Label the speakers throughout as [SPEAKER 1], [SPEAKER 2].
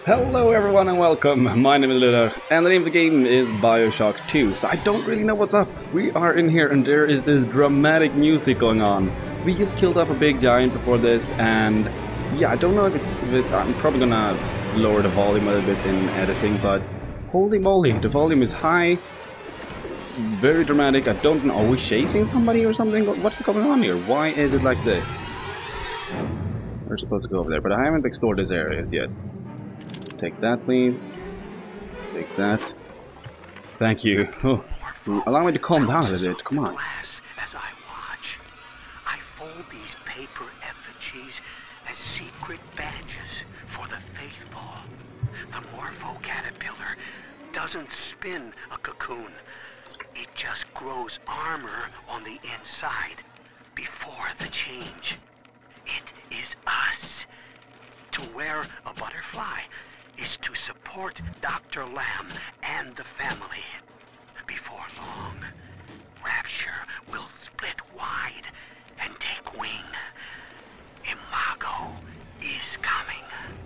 [SPEAKER 1] Hello everyone and welcome, my name is Ludeer and the name of the game is Bioshock 2, so I don't really know what's up. We are in here and there is this dramatic music going on. We just killed off a big giant before this and yeah, I don't know if I'm probably gonna lower the volume a little bit in editing, but holy moly, the volume is high, very dramatic. I don't know, are we chasing somebody or something? What's going on here? Why is it like this? We're supposed to go over there, but I haven't explored this area yet. Take that, please. Take that. Thank you. Oh, allow me to calm down a little bit. Come on.
[SPEAKER 2] As I watch, I fold these paper effigies as secret badges for the faithful. The Morpho caterpillar doesn't spin a cocoon. It just grows armor on the inside before the change. It is us. To wear a butterfly is to support Dr. Lamb and the family. Before long, Rapture will split wide and take wing. Imago is coming.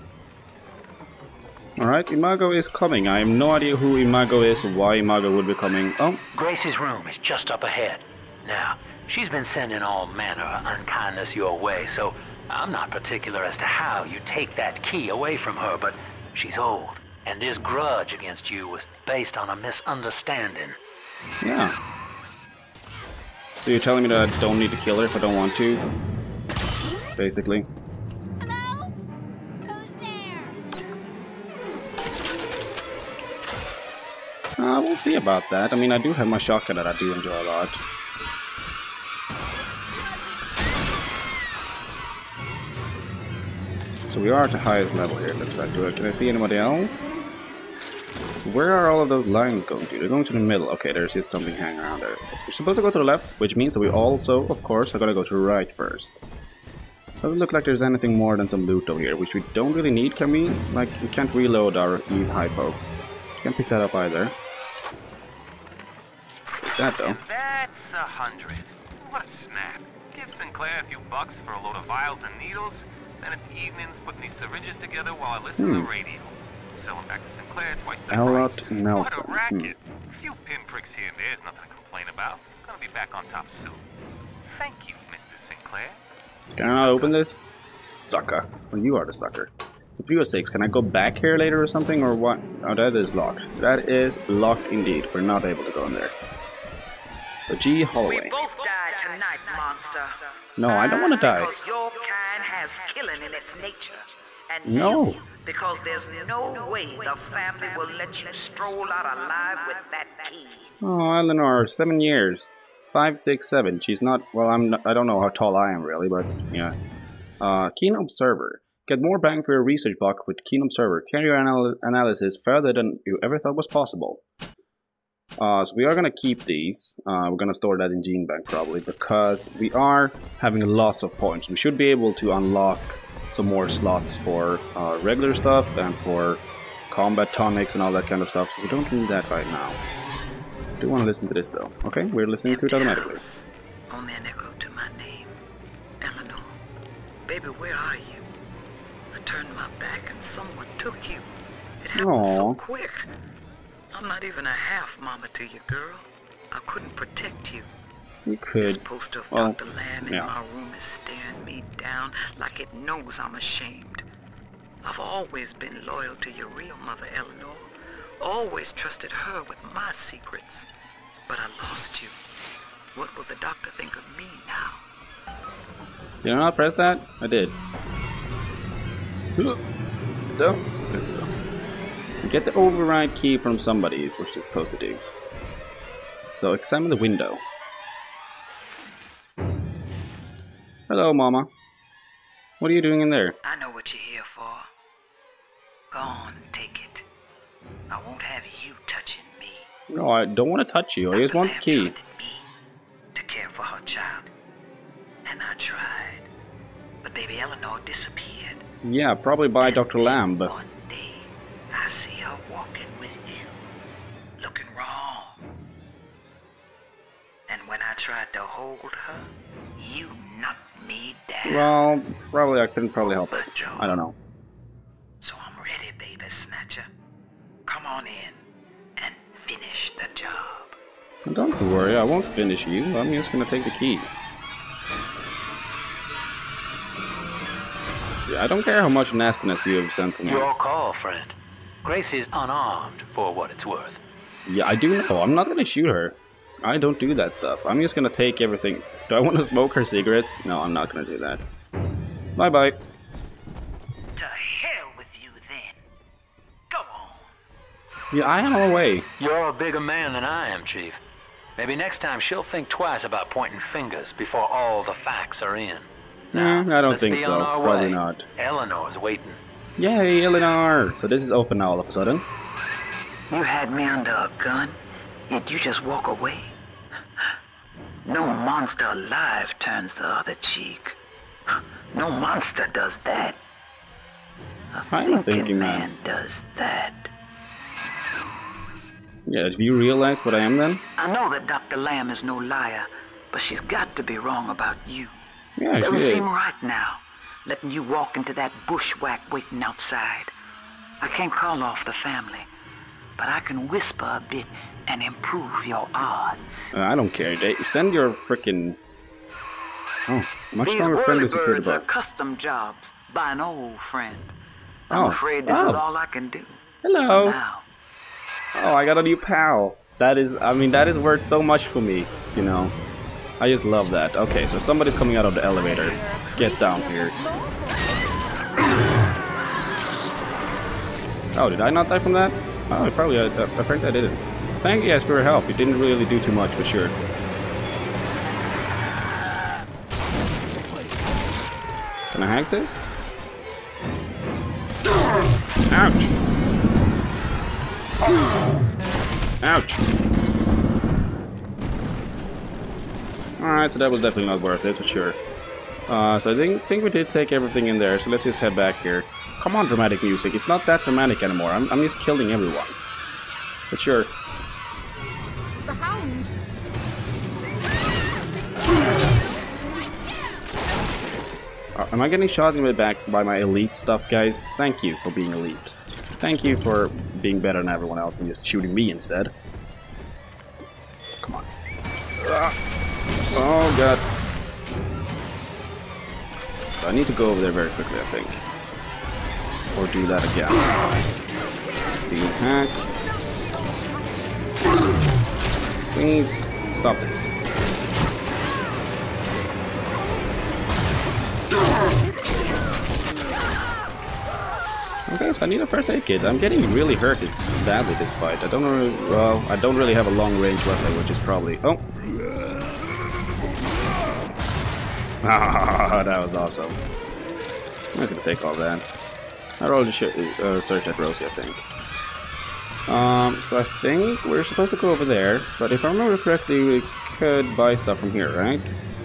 [SPEAKER 1] Alright, Imago is coming. I have no idea who Imago is or why Imago would be coming. Oh.
[SPEAKER 3] Grace's room is just up ahead. Now, she's been sending all manner of unkindness your way, so I'm not particular as to how you take that key away from her, but she's old, and this grudge against you was based on a misunderstanding.
[SPEAKER 1] Yeah. So you're telling me that I don't need to kill her if I don't want to? Basically.
[SPEAKER 4] Hello? Who's there?
[SPEAKER 1] We'll see about that. I mean, I do have my shotgun that I do enjoy a lot. So we are at the highest level here, looks like. Can I see anybody else? So where are all of those lines going to? They're going to the middle. Okay, there's just something hanging around there. We're supposed to go to the left, which means that we also, of course, are going to go to the right first. Doesn't look like there's anything more than some loot over here, which we don't really need, can we? Like, we can't reload our E-hypo. Can't pick that up either. Take that, though.
[SPEAKER 5] And that's 100. What a snap. Give Sinclair a few bucks for a load of vials and needles. Then it's evenings putting these syringes together while I listen to the radio. Sell them back to Sinclair twice the price.
[SPEAKER 1] Nelson.
[SPEAKER 5] What a racket. A few pinpricks here and there is nothing to complain about. Gonna be back on top soon. Thank you, Mr. Sinclair.
[SPEAKER 1] Can I not open this? Sucker. Well, you are the sucker. So 306, can I go back here later or something, or what? Oh, that is locked. That is locked indeed. We're not able to go in there. So G, hallway.
[SPEAKER 6] We both died tonight, monster.
[SPEAKER 1] No, I don't want to die.
[SPEAKER 6] Because your kind has killing in its nature. And
[SPEAKER 1] No.
[SPEAKER 6] you, because there's no way the family will let you stroll out alive with that key.
[SPEAKER 1] Oh, Eleanor, 7 years. 5, 6, 7. She's not, well, I don't know how tall I am really, but yeah. Keen Observer. Get more bang for your research buck with Keen Observer. Carry your analysis further than you ever thought was possible. So we are going to keep these. We're going to store that in Gene Bank probably, because we are having lots of points. We should be able to unlock some more slots for regular stuff and for combat tonics and all that kind of stuff, so we don't need that right now. I do want to listen to this though. Okay, we're listening to it automatically.
[SPEAKER 6] Only an echo to my name. Eleanor. Baby, where are you? I turned my back and someone took you. It happened so
[SPEAKER 1] Aw.
[SPEAKER 6] quick. I'm not even a half mama to you, girl. I couldn't protect you.
[SPEAKER 1] We
[SPEAKER 6] This
[SPEAKER 1] could.
[SPEAKER 6] poster of
[SPEAKER 1] Well,
[SPEAKER 6] Dr. Lamb in
[SPEAKER 1] yeah.
[SPEAKER 6] my room is staring me down like it knows I'm ashamed. I've always been loyal to your real mother, Eleanor. Always trusted her with my secrets. But I lost you. What will the doctor think of me now?
[SPEAKER 1] Did I not press that? I did. No. So get the override key from somebody is what you're supposed to do. So examine the window. Hello, Mama. What are you doing in there?
[SPEAKER 6] I know what you're here for. Go on, take it. I won't have you touching me.
[SPEAKER 1] No, I don't want to touch you. I just want the key.
[SPEAKER 6] Trusted me to care for her child. And I tried. But baby Eleanor disappeared.
[SPEAKER 1] Yeah, probably by Dr. Lamb.
[SPEAKER 6] One day, I see her walking with you. Looking wrong. And when I tried to hold her, you knocked me down.
[SPEAKER 1] Well, probably I couldn't help it. I don't know.
[SPEAKER 6] So I'm ready baby snatcher. Come on in and finish the job.
[SPEAKER 1] Don't worry, I won't finish you. I'm just gonna take the key. Yeah, I don't care how much nastiness you have sent for me.
[SPEAKER 3] Your call, friend. Grace is unarmed, for what it's worth.
[SPEAKER 1] Yeah, I do know. I'm not gonna shoot her. I don't do that stuff. I'm just gonna take everything. Do I want to smoke her cigarettes? No, I'm not gonna do that. Bye-bye.
[SPEAKER 6] To hell with you then. Go on.
[SPEAKER 1] Yeah, I am on my way.
[SPEAKER 3] You're a bigger man than I am, Chief. Maybe next time she'll think twice about pointing fingers before all the facts are in.
[SPEAKER 1] I don't
[SPEAKER 3] let's
[SPEAKER 1] think
[SPEAKER 3] be
[SPEAKER 1] so.
[SPEAKER 3] on our
[SPEAKER 1] Probably
[SPEAKER 3] way.
[SPEAKER 1] not.
[SPEAKER 3] Eleanor's waiting.
[SPEAKER 1] Yay, Eleanor! So this is open now all of a sudden.
[SPEAKER 6] You had me under a gun, yet you just walk away. No monster alive turns the other cheek. No monster does that. A
[SPEAKER 1] I'm thinking,
[SPEAKER 6] thinking
[SPEAKER 1] man.
[SPEAKER 6] man does that.
[SPEAKER 1] Yeah, do you realize what I am then?
[SPEAKER 6] I know that Dr. Lamb is no liar, but she's got to be wrong about you.
[SPEAKER 1] Yeah, she
[SPEAKER 6] Doesn't
[SPEAKER 1] is.
[SPEAKER 6] seem right now, letting you walk into that bushwhack waiting outside. I can't call off the family, but I can whisper a bit and improve your odds.
[SPEAKER 1] I don't care. Send your frickin'... Oh, much
[SPEAKER 6] These
[SPEAKER 1] stronger friendly
[SPEAKER 6] whirly
[SPEAKER 1] security
[SPEAKER 6] birds are
[SPEAKER 1] bug.
[SPEAKER 6] custom jobs by an old friend. I'm
[SPEAKER 1] Oh.
[SPEAKER 6] afraid this is all I can do.
[SPEAKER 1] Hello.
[SPEAKER 6] For now.
[SPEAKER 1] Oh, I got a new pal. That is, I mean, that is worth so much for me, you know. I just love that. Okay, so somebody's coming out of the elevator. Get down here. Oh, did I not die from that? Oh, probably, apparently I didn't. Thank you guys for your help. You didn't really do too much, but sure. Can I hack this? Ouch! Ouch! Alright, so that was definitely not worth it, for sure. So I think we did take everything in there, so let's just head back here. Come on, dramatic music. It's not that dramatic anymore. I'm just killing everyone. But sure.
[SPEAKER 4] The hounds.
[SPEAKER 1] Am I getting shot in the back by my elite stuff, guys? Thank you for being elite. Thank you for being better than everyone else and just shooting me instead. Come on. Oh, God. So I need to go over there very quickly, I think. Or do that again. The hack. Please stop this. Okay, so I need a first aid kit. I'm getting really hurt badly this fight. I don't really have a long range weapon, which is probably... Oh! Ah, that was awesome. I'm not gonna take all that. I rolled a search at Rosie, I think. So I think we're supposed to go over there, but if I remember correctly, we could buy stuff from here, right?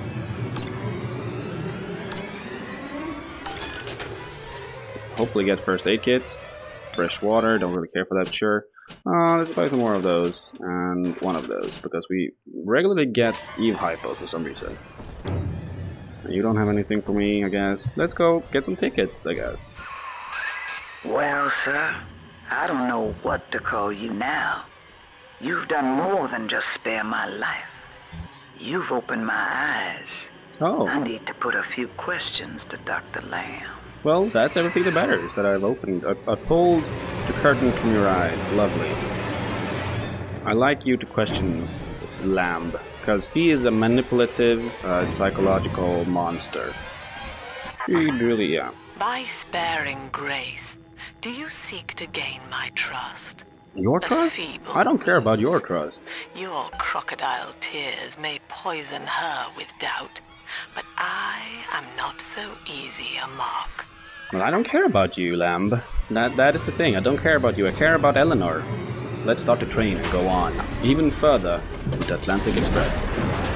[SPEAKER 1] Hopefully get first aid kits, fresh water, don't really care for that, sure. Let's buy some more of those, and one of those, because we regularly get Eve hypos for some reason. And you don't have anything for me, I guess. Let's go get some tickets, I guess.
[SPEAKER 6] Well, sir, I don't know what to call you now. You've done more than just spare my life. You've opened my eyes.
[SPEAKER 1] Oh.
[SPEAKER 6] I need to put a few questions to Dr. Lamb.
[SPEAKER 1] Well, that's everything that matters, that I've opened. I pulled the curtain from your eyes. Lovely. I like you to question Lamb, because he is a manipulative, psychological monster. She really, yeah.
[SPEAKER 7] By sparing Grace, do you seek to gain my trust?
[SPEAKER 1] Your
[SPEAKER 7] The
[SPEAKER 1] trust?
[SPEAKER 7] feeble
[SPEAKER 1] I don't care about your
[SPEAKER 7] lose.
[SPEAKER 1] trust.
[SPEAKER 7] Your crocodile tears may poison her with doubt, but I am not so easy a mark.
[SPEAKER 1] Well, I don't care about you, Lamb. That is the thing. I don't care about you. I care about Eleanor. Let's start the train and go on. Even further with the Atlantic Express.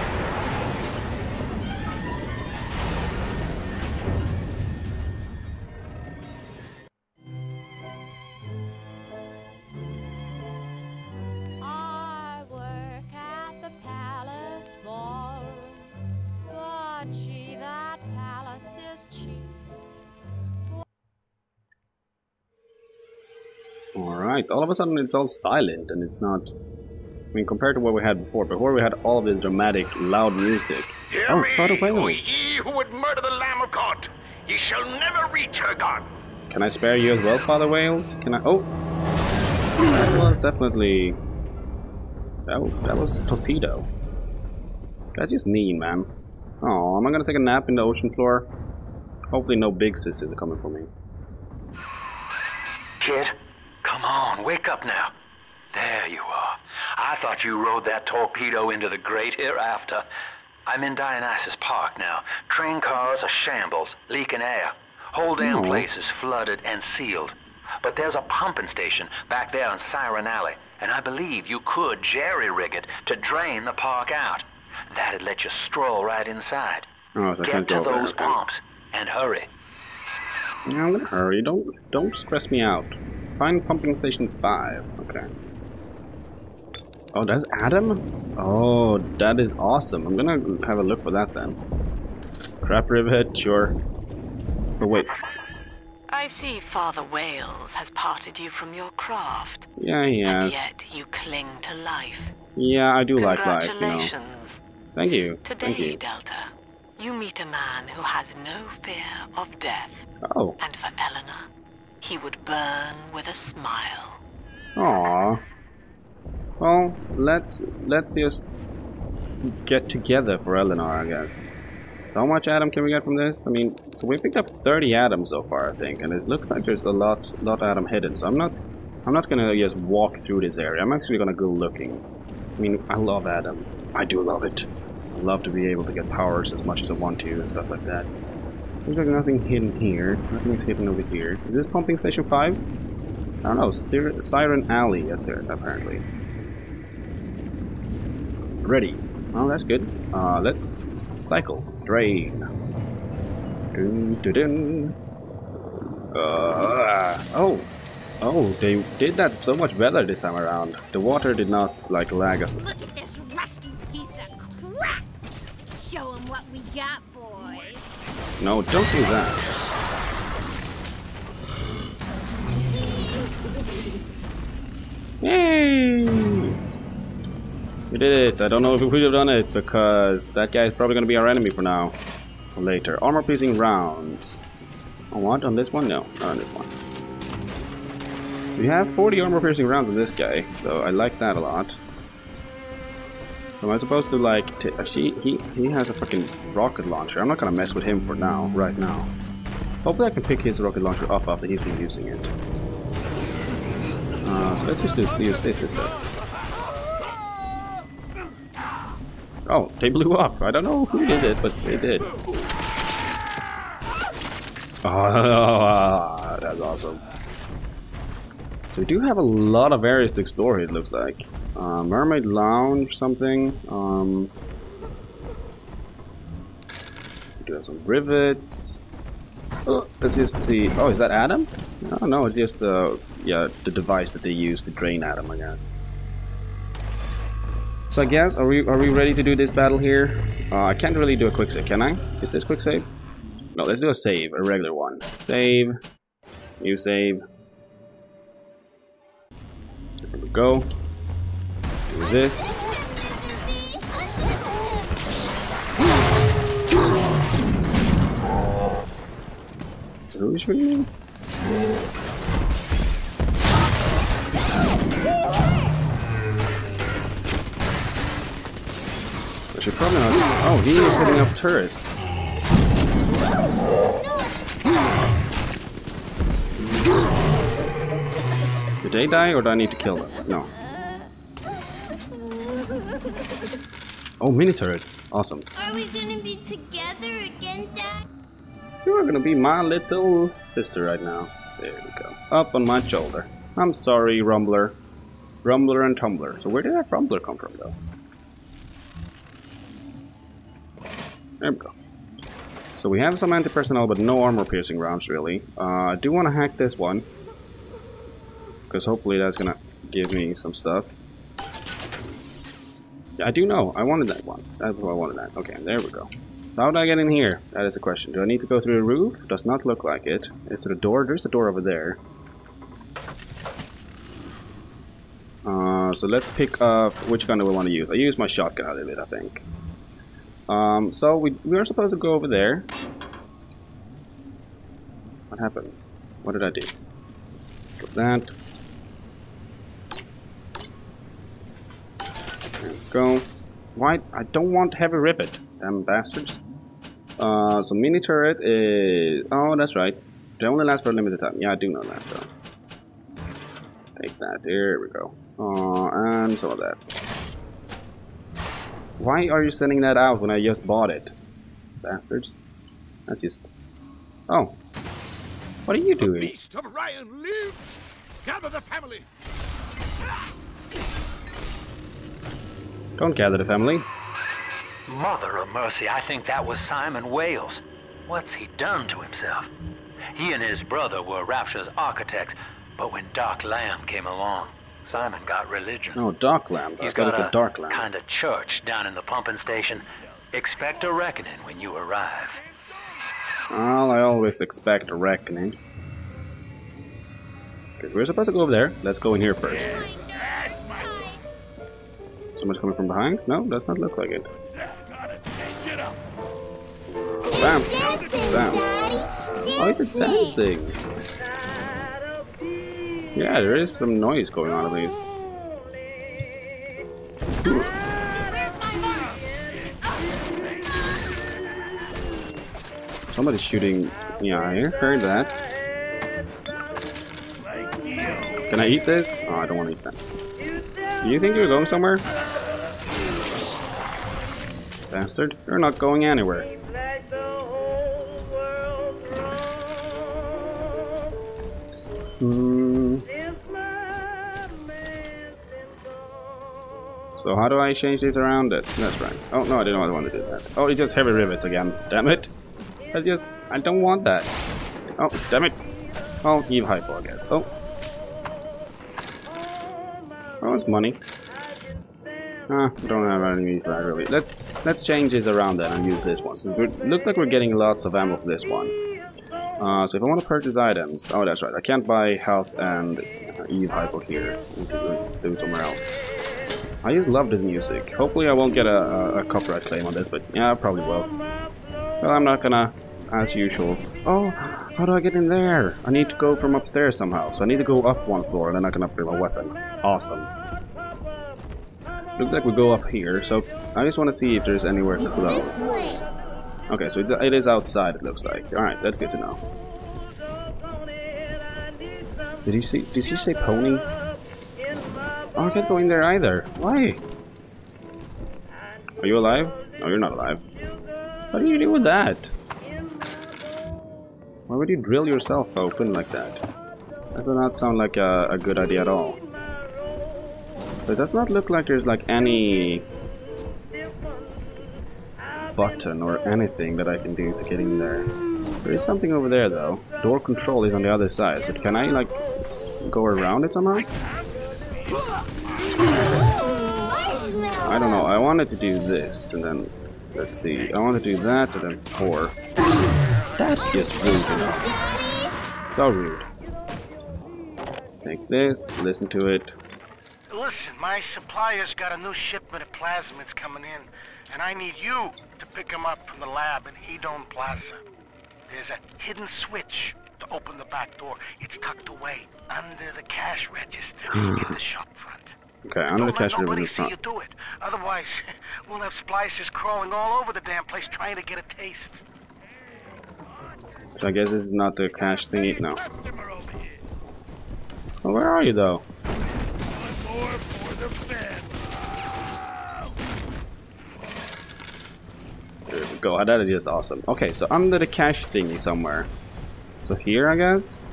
[SPEAKER 4] I work at the palace ballroom, but she that palace is cheap.
[SPEAKER 1] Alright, all of a sudden it's all silent and it's not... I mean, compared to what we had before. Before we had all of this dramatic, loud music.
[SPEAKER 2] Hear
[SPEAKER 1] Oh,
[SPEAKER 2] me,
[SPEAKER 1] Father
[SPEAKER 2] O
[SPEAKER 1] Wales.
[SPEAKER 2] ye who would murder the Lamb of God! Ye shall never reach her God!
[SPEAKER 1] Can I spare you as well, Father Wales? Can I... Oh! That was definitely... Oh, that was a torpedo. That's just mean, man. Oh, am I gonna take a nap in the ocean floor? Hopefully no big sisters are coming for me.
[SPEAKER 3] Kid, come on, wake up now. There you are. I thought you rode that torpedo into the great hereafter. I'm in Dionysus Park now. Train cars are shambles, leaking air. Whole damn place is flooded and sealed. But there's a pumping station back there in Siren Alley, and I believe you could jerry-rig it to drain the park out. That'd let you stroll right inside.
[SPEAKER 1] Oh, so I
[SPEAKER 3] Get
[SPEAKER 1] can't
[SPEAKER 3] to
[SPEAKER 1] go there,
[SPEAKER 3] those
[SPEAKER 1] okay.
[SPEAKER 3] pumps, and hurry.
[SPEAKER 1] Yeah, I'm gonna hurry. Don't stress me out. Find pumping station 5. Okay. Oh, that's Adam? Oh, that is awesome. I'm gonna have a look for that then. Trap rivet, sure. So wait.
[SPEAKER 7] I see Father Wales has parted you from your craft.
[SPEAKER 1] Yeah, he
[SPEAKER 7] And
[SPEAKER 1] has.
[SPEAKER 7] yet you cling to life.
[SPEAKER 1] Yeah, I do like life, you know.
[SPEAKER 7] Congratulations.
[SPEAKER 1] Thank you.
[SPEAKER 7] Today,
[SPEAKER 1] Thank you.
[SPEAKER 7] Delta, you meet a man who has no fear of death.
[SPEAKER 1] Oh.
[SPEAKER 7] And for Eleanor, he would burn with a smile.
[SPEAKER 1] Aww. Well, let's just get together for Eleanor, I guess. So how much Adam can we get from this? I mean, so we picked up 30 atoms so far, I think, and it looks like there's a lot Adam hidden. So I'm not gonna just walk through this area. I'm actually gonna go looking. I mean, I love Adam. I do love it. I love to be able to get powers as much as I want to and stuff like that. Looks like nothing hidden here. Nothing's hidden over here. Is this pumping station 5? I don't know. Siren Alley up there, apparently. Ready. Oh, that's good. Let's cycle. Drain. Dun, dun, dun. Oh, they did that so much better this time around. The water did not, like, lag us.
[SPEAKER 4] Look at this rusty piece of crap! Show 'em what we got, boys.
[SPEAKER 1] No, don't do that. Yay! We did it. I don't know if we could have done it because that guy is probably going to be our enemy for now. Or later. Armor piercing rounds. On what? On this one? No, not on this one. We have 40 armor piercing rounds on this guy, so I like that a lot. So am I supposed to like... Actually, he has a fucking rocket launcher. I'm not going to mess with him for now, right now. Hopefully I can pick his rocket launcher up after he's been using it. So let's just use this instead. Oh, they blew up. I don't know who did it, but they did. Oh, that's awesome. So we do have a lot of areas to explore here, it looks like. Mermaid Lounge, something. We do have some rivets. Let's just see. Oh, is that Adam? Oh, no, it's just yeah, the device that they use to drain Adam, I guess. So I guess, are we ready to do this battle here? I can't really do a quick save, can I? Is this quick save? No, let's do a save, a regular one. Save. New save. There we go. Do this. So who is shooting me? I should probably not... Oh, he is setting up turrets. Did they die or do I need to kill them? No. Oh, mini turret. Awesome.
[SPEAKER 4] Are we gonna be together again, Dad?
[SPEAKER 1] You are gonna be my little sister right now. There we go. Up on my shoulder. I'm sorry, Rumbler. Rumbler and Tumbler. So where did that Rumbler come from, though? There we go. So we have some anti-personnel, but no armor-piercing rounds, really. I do want to hack this one. Because hopefully that's gonna give me some stuff. Yeah, I do know. I wanted that one. That's what I wanted that. Okay, there we go. So how do I get in here? That is the question. Do I need to go through the roof? Does not look like it. Is there a door? There's a door over there. So let's pick up which gun do we want to use. I use my shotgun a little bit, I think. So we are supposed to go over there. What happened? What did I do? Get that. There we go. Why? I don't want heavy rivet. Damn bastards. So mini turret is... Oh, that's right. They only last for a limited time. Yeah, I do know that, though. Take that. There we go. And some of that. Why are you sending that out when I just bought it? Bastards. That's just... Oh. What are you doing?
[SPEAKER 8] The beast of Orion lives! Gather the family!
[SPEAKER 1] Don't gather the family.
[SPEAKER 3] Mother of mercy, I think that was Simon Wales. What's he done to himself? He and his brother were Rapture's architects, but when Dark Lamb came along, Simon got religion.
[SPEAKER 1] Oh, Dark Lamb.
[SPEAKER 3] He's
[SPEAKER 1] got
[SPEAKER 3] got a
[SPEAKER 1] Dark Lamb.
[SPEAKER 3] kind of church down in the pumping station. Expect a reckoning when you arrive.
[SPEAKER 1] Well, I always expect a reckoning. Because we're supposed to go over there. Let's go in here first. Someone's coming from behind? No, does not look like it. Bam! Bam! Oh, is it dancing? Yeah, there is some noise going on at least. Ooh. Somebody's shooting. Yeah, I heard that. Can I eat this? Oh, I don't want to eat that. Do you think you're going somewhere? Bastard, you're not going anywhere. So how do I change these around? That's right. Oh no, I didn't want to do that. Oh, it's just heavy rivets again. Damn it! I don't want that. Oh, damn it! Oh, Eve hypo, I guess. Oh, it's money. I don't have any use for that really. Let's change this around then and use this one. So it looks like we're getting lots of ammo for this one. So if I want to purchase items, oh that's right, I can't buy health and Eve hypo here. I need to do it somewhere else. I just love this music. Hopefully I won't get a copyright claim on this, but yeah, I probably will. Well, I'm not gonna, as usual. Oh, how do I get in there? I need to go from upstairs somehow. So I need to go up one floor and then I can upgrade my weapon. Awesome. Looks like we go up here, so I just want to see if there's anywhere close. Okay, so it is outside, it looks like. Alright, that's good to know. Did he say pony? Oh, I can't go in there either. Why? Are you alive? No, you're not alive. What do you do with that? Why would you drill yourself open like that? That does not sound like a good idea at all. So it does not look like there's like any button or anything that I can do to get in there. There is something over there though. Door control is on the other side. So can I like go around it somehow? I don't know. I wanted to do this and then let's see. I want to do that and then 4. That's just rude, you know. So rude. Take this, listen to it.
[SPEAKER 2] Listen, my supplier's got a new shipment of plasmids coming in, and I need you to pick them up from the lab in Hedon Plaza. There's a hidden switch to open the back door. It's tucked away under the cash register in the shop front.
[SPEAKER 1] Okay, under the cash register.
[SPEAKER 2] Don't let nobody see you do it. Otherwise, we'll have splicers crawling all over the damn place trying to get a taste.
[SPEAKER 1] So I guess this is not the cash thingy. No. Well, where are you though? There we go. That is just awesome. Okay, so under the cash thingy somewhere. So here, I guess.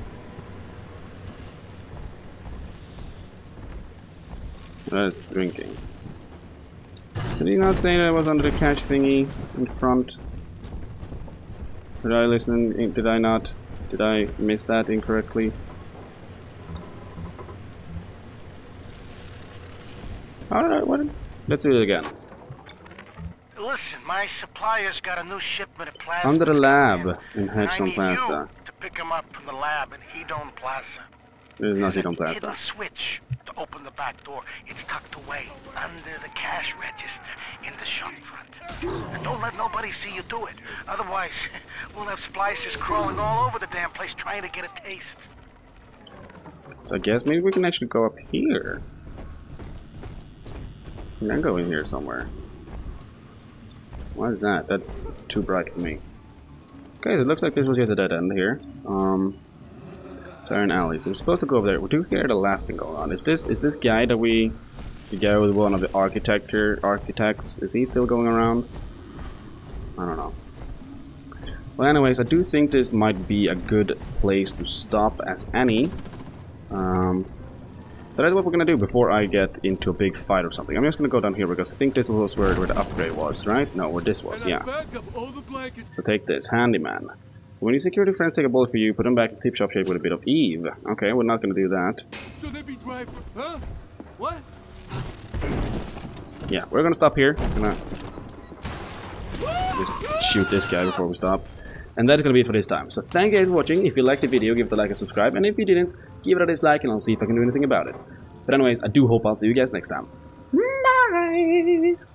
[SPEAKER 1] That's drinking. Did he not say that it was under the cash thingy in front? Did I listen? Did I not? Did I miss that incorrectly? Alright, what? Let's do it again.
[SPEAKER 2] Listen, my supplier's got a new shipment of plasmids
[SPEAKER 1] Under the lab in
[SPEAKER 2] in
[SPEAKER 1] Hedon Plaza.
[SPEAKER 2] to pick them up from the lab in Hedon Plaza.
[SPEAKER 1] There's not Hedon
[SPEAKER 2] Hidden
[SPEAKER 1] Plaza.
[SPEAKER 2] switch to Open the back door. It's tucked away under the cash register in the shop front. And don't let nobody see you do it. Otherwise, we'll have splicers crawling all over the damn place trying to get a taste.
[SPEAKER 1] So I guess maybe we can actually go up here. I'm gonna go in here somewhere. What is that? That's too bright for me. Okay, so it looks like this was just a dead end here. Siren Alley. So we're supposed to go over there. We do hear the laughing going on. Is this guy that the guy with one of the architects, is he still going around? I don't know. Well, anyways, I do think this might be a good place to stop as any. So that's what we're gonna do before I get into a big fight or something. I'm just gonna go down here because I think this was where the upgrade was, right? No, where this was, yeah. So take this, handyman. So when your security friends take a bullet for you, put them back in tip-top shape with a bit of Eve. Okay, we're not gonna do that.
[SPEAKER 8] Should they be driver? Huh? What?
[SPEAKER 1] Yeah, we're gonna stop here. Gonna just shoot this guy before we stop. And that's gonna be it for this time. So thank you guys for watching. If you liked the video, give it a like and subscribe. And if you didn't, give it a dislike and I'll see if I can do anything about it. But anyways, I do hope I'll see you guys next time. Bye!